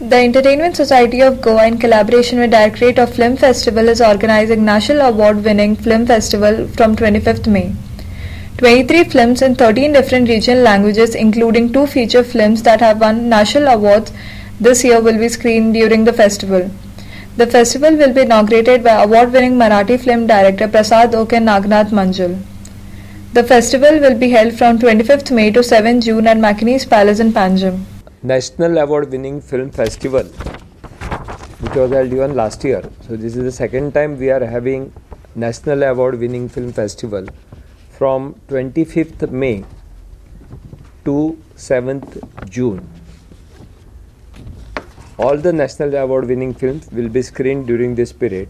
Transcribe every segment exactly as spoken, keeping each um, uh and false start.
The Entertainment Society of Goa, in collaboration with Directorate of Film Festival, is organizing National Award-winning Film Festival from twenty-fifth May. twenty-three films in thirteen different regional languages, including two feature films that have won national awards this year, will be screened during the festival. The festival will be inaugurated by award-winning Marathi film director Prasad Oke and Nagnath Manjul. The festival will be held from twenty-fifth May to seventh June at Mackinac Palace in Panjim. National award-winning film festival, which was held even last year. So this is the second time we are having National award-winning film festival from twenty-fifth May to seventh June. All the National award-winning films will be screened during this period.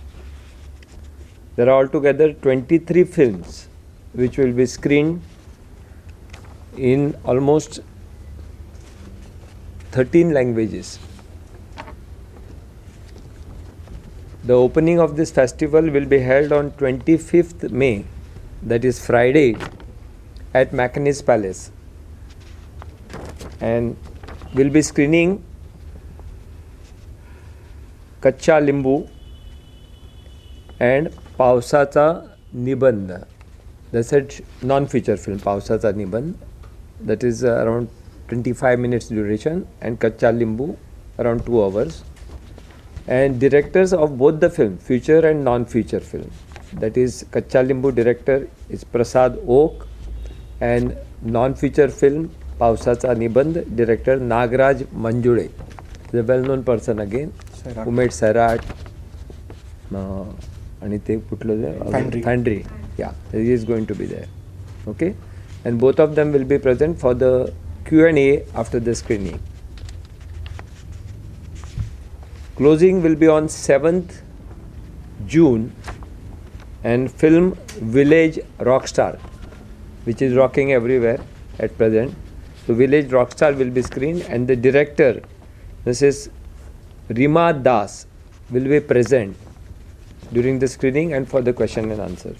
There are altogether twenty-three films which will be screened in almost thirteen languages. The opening of this festival will be held on twenty-fifth May, that is Friday, at Mackinac Palace, and will be screening Kaccha Limbu and Pausacha Nibandh. That's a non-feature film, Pausacha Nibandh, that is uh, around twenty-five minutes duration, and Kaccha Limbu around two hours. And directors of both the film, feature and non-feature film, that is Kaccha Limbu director is Prasad Oak, and non-feature film Pausacha Nibandh director Nagraj Manjule, the well-known person again, Sairat. Who made Sairat, uh, and te Foundry. Foundry. Yeah, he is going to be there. Okay, and both of them will be present for the Q and A after the screening. Closing will be on seventh June, and film Village Rockstar, which is rocking everywhere at present. So Village Rockstar will be screened, and the director, this is Rima Das, will be present during the screening and for the question and answer.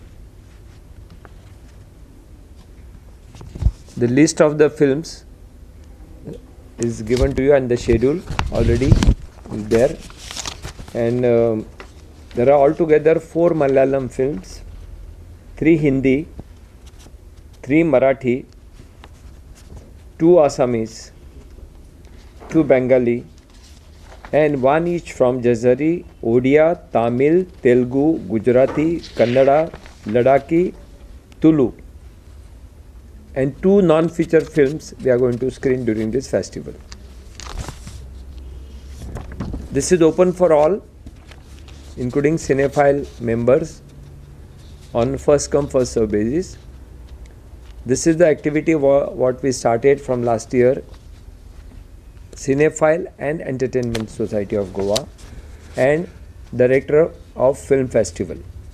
The list of the films is given to you, and the schedule already is there. And um, there are altogether four Malayalam films, three Hindi, three Marathi, two Assamese, two Bengali, and one each from Jazari, Odia, Tamil, Telugu, Gujarati, Kannada, Ladakhi, Tulu, and two non-feature films we are going to screen during this festival. This is open for all, including cinephile members, on first come first serve basis. This is the activity what we started from last year, Cinephile and Entertainment Society of Goa and Director of Film Festival.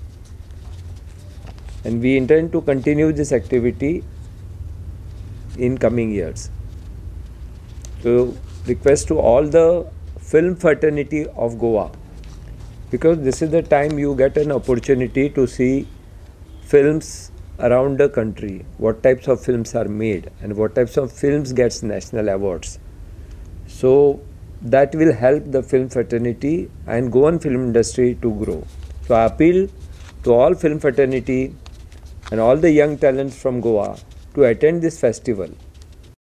And we intend to continue this activity in coming years. So request to all the film fraternity of Goa, because this is the time you get an opportunity to see films around the country, what types of films are made and what types of films gets national awards. So that will help the film fraternity and Goan film industry to grow. So I appeal to all film fraternity and all the young talents from Goa to attend this festival